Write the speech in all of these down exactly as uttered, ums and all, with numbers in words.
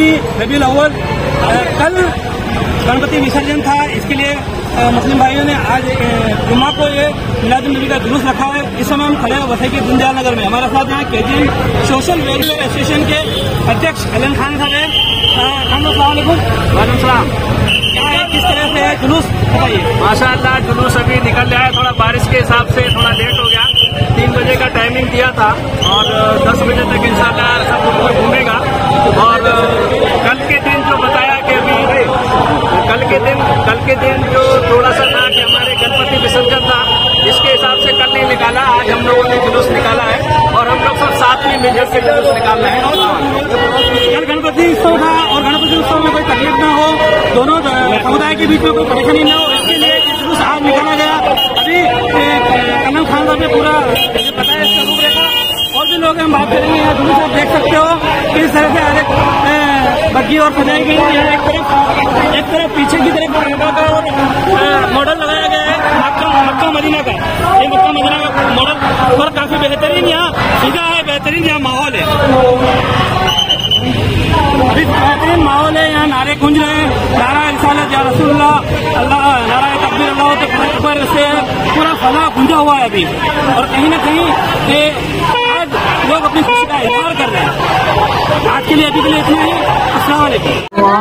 चौदहवीं रबीउल अव्वल कल गणपति विसर्जन था। इसके लिए मुस्लिम भाइयों ने आज जुम्मा को ये मिलादुन्नबी का जुलूस रखा है। इस समय हम खड़े हैं वसई के दीनदयाल नगर में। हमारे साथ यहाँ केजीएम सोशल वेलफेयर एसोसिएशन के अध्यक्ष एलन खान साहब हैं। वालेकुम सलाम। क्या है, किस तरह से है जुलूस, बताइए। माशाअल्लाह जुलूस अभी निकल रहा है, थोड़ा बारिश के हिसाब से थोड़ा लेट हो गया। तीन बजे का टाइमिंग दिया था और दस बजे तक इंशाअल्लाह सब लोग घूमेगा। और कल के दिन जो बताया कि अभी कल के दिन कल के दिन जो थोड़ा सा था कि हमारे गणपति विसर्जन था, इसके हिसाब से कल नहीं निकाला, आज हम लोगों ने जुलूस निकाला है और हम लोग सब साथ में मिलकर के जुलूस निकाल रहे हैं। कल गणपति उत्सव था और गणपति उत्सव में कोई तकलीफ न हो, दोनों समुदाय के बीच में कोई परेशानी न हो, इसके लिए जुलूस आज निकाला गया। अभी एलन खान साहब ने पूरा बताया इसका रूपरेखा, और भी लोग हम बात करेंगे। यहाँ जुलूस आप देख सकते हो किस तरह से हर एक बग्गी और सजाई गई है। एक तरफ एक तरफ पीछे की तरफ और मॉडल लगाया गया है मक्का मक्का मदीना का। ये मक्का मदीना का मॉडल और काफी बेहतरीन यहाँ सीधा है, बेहतरीन यहाँ माहौल है, अभी बेहतरीन माहौल है। यहाँ नारे गूंज रहे हैं, नारा रिसालत या रसूलुल्लाह, अल्लाह, नारा तकबीर अल्लाह अकबर से पूरा फला गूंजा हुआ है अभी। और कहीं ना कहीं ये आज लोग अपनी खुशी का इजहार कर रहे हैं। आज के लिए अभी के लिए इतना ही। अस्सलाम वालेकुम।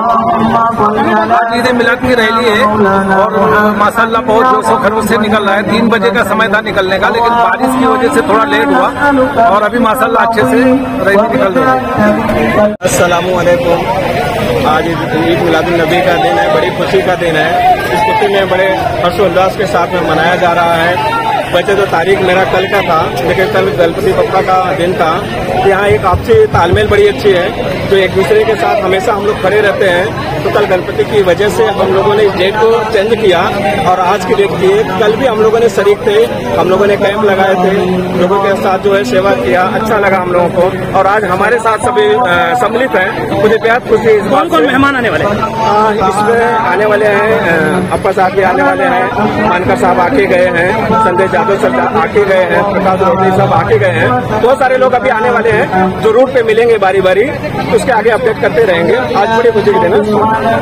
आज ईद मिलाद की रैली है और माशाअल्लाह बहुत जोशो खरोश से निकल रहा है। तीन बजे का समय था निकलने का, लेकिन बारिश की वजह से थोड़ा लेट हुआ और अभी माशाअल्लाह अच्छे से रैली निकल रही है। अस्सलामु अलैकुम। आज ईद मिलादुन्नबी का दिन है, बड़ी खुशी का दिन है। इस खुशी में बड़े हर्षोल्लास के साथ में मनाया जा रहा है। वैसे तो तारीख मेरा कल का था, लेकिन कल गणपति बप्पा का दिन था। यहाँ एक आपसी तालमेल बड़ी अच्छी है, जो एक दूसरे के साथ हमेशा हम लोग खड़े रहते हैं। तो कल गणपति की वजह से हम लोगों ने इस डेट को चेंज किया और आज की डेट की। कल भी हम लोगों ने शरीक थे, हम लोगों ने कैंप लगाए थे, लोगों के साथ जो है सेवा किया, अच्छा लगा हम लोगों को। और आज हमारे साथ सभी सम्मिलित हैं, मुझे बेहद खुशी है। कौन कौन मेहमान आने वाले हैं? इसमें आने वाले हैं अप्पा साहब भी आने वाले हैं, मानकर साहब आके गए हैं, संजय यादव सर आके गए हैं, प्रकाश रोहतगी साहब आके गए हैं। बहुत सारे लोग अभी आने वाले हैं जो रूट पे मिलेंगे बारी बारी, उसके आगे अपडेट करते रहेंगे। आज बड़ी खुशी के दिन है।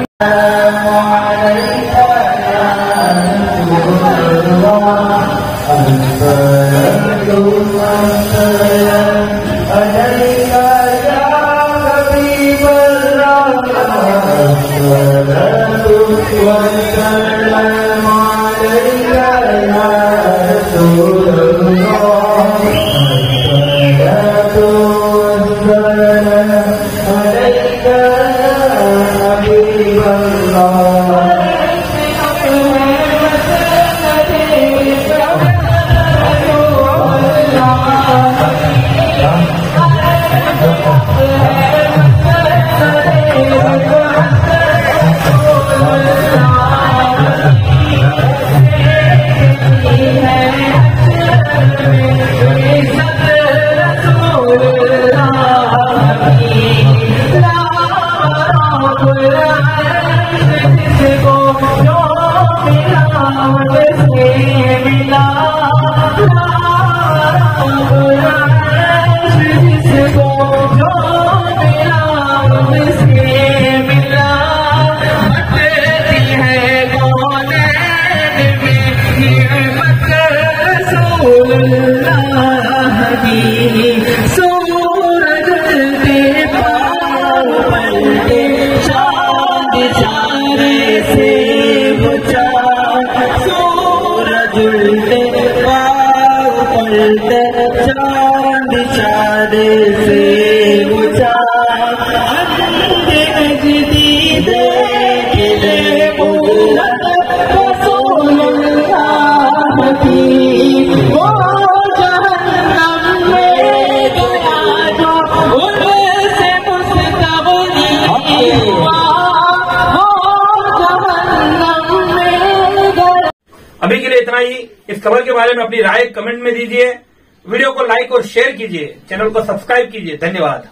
अभी के लिए इतना ही। इस खबर के बारे में अपनी राय कमेंट में दीजिए, वीडियो को लाइक और शेयर कीजिए, चैनल को सब्सक्राइब कीजिए। धन्यवाद।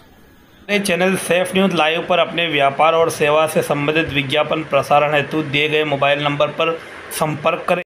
चैनल सेफ न्यूज लाइव पर अपने व्यापार और सेवा से संबंधित विज्ञापन प्रसारण हेतु दिए गए मोबाइल नंबर पर संपर्क करें।